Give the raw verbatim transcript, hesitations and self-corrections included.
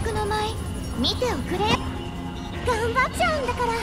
の舞見ておくれ。頑張っちゃうんだから。